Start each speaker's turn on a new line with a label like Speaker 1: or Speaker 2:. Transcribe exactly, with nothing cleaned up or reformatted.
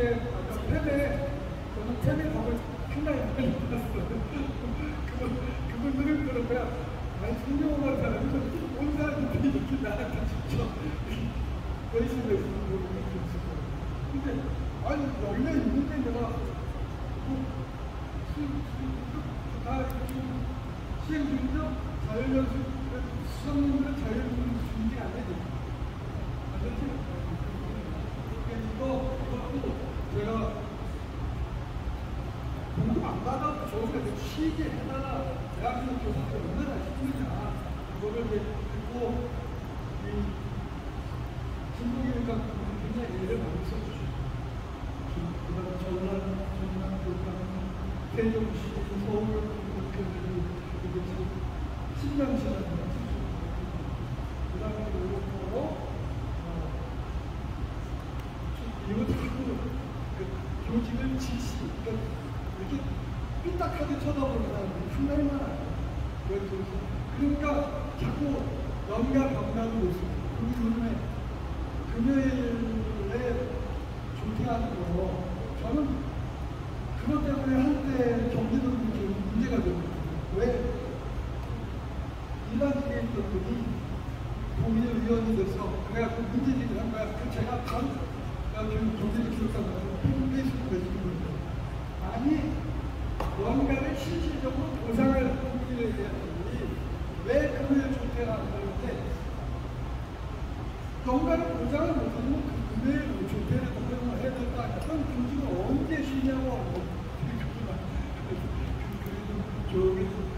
Speaker 1: 그때 아까 팬에 저는 팬에 밥을 상당히 많이 먹었어요. 그분 그분들은 그런 거야. 아니 성경을 사람이 온 사람들이 이렇게 나한테 직접 거의식을 했으면 모르겠을 거예요. 근데 아니 열려 있는데 내가 다 시행 중이죠? 자율연수 수석님들은 자율연수인지 안 해도 아셨죠? 이거 이것도 제가 공부 안 받아도 좋은데 쉬게 해달라. 대학교 교사들 얼마나 힘드냐. 그거를 이제 듣고 이 진국이니까 굉장히 예를 많이 써주죠. 그다음 전남 전남 교감 세종시 서울 교육교들이 이게 지금 십 년 지났습니다. 그 다음에 요거 이거 자꾸 그 교직을 지시, 그러니까 이렇게 삐딱하게 쳐다보는 사람들이 상당히 많아요. 그러니까 자꾸 연가 병나는 모습. 그리고 요즘에 금요일에 조퇴하는 거, 저는 그것 때문에 한때 경기도민이 문제가 되거든요. 왜? 일반직에 있던 분이 동일 위원이 돼서 그래갖고 문제제기를 한 거야. 그 제가 바로 경제를 기록하면서 페이스북에 쓰는 아니, 뭔가를 실질적으로 보상을 하기 위해서 왜 금요일 조퇴를 하는 건데, 뭔가를 보장을 못하면 그 금요일 조퇴를 보장을 해야 될 거 아니야. 그럼 교직은 언제 쉬냐고. 그래도 저기